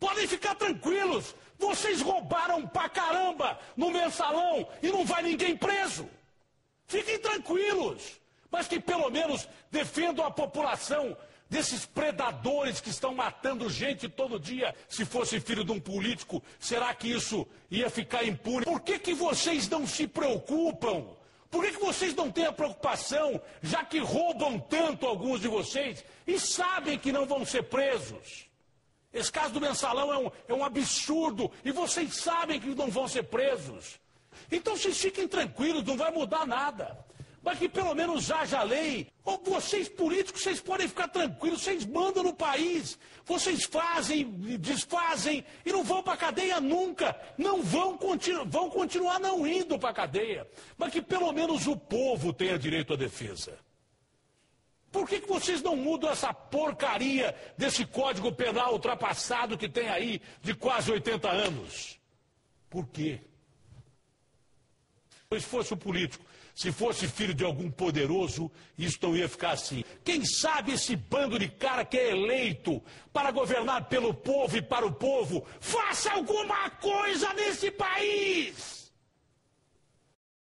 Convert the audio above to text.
Podem ficar tranquilos. Vocês roubaram pra caramba no mensalão e não vai ninguém preso. Fiquem tranquilos. Mas que pelo menos defendam a população desses predadores que estão matando gente todo dia. Se fosse filho de um político, será que isso ia ficar impune? Por que vocês não se preocupam? Por que vocês não têm a preocupação, já que roubam tanto alguns de vocês e sabem que não vão ser presos? Esse caso do mensalão é um absurdo e vocês sabem que não vão ser presos. Então vocês fiquem tranquilos, não vai mudar nada. Mas que pelo menos haja lei. Ou vocês políticos, vocês podem ficar tranquilos, vocês mandam no país. Vocês fazem, desfazem e não vão para a cadeia nunca. Não vão continuar não indo para a cadeia. Mas que pelo menos o povo tenha direito à defesa. Por que vocês não mudam essa porcaria desse Código Penal ultrapassado que tem aí de quase 80 anos? Por quê? Se fosse um político, se fosse filho de algum poderoso, isso não ia ficar assim. Quem sabe esse bando de cara que é eleito para governar pelo povo e para o povo, faça alguma coisa nesse país!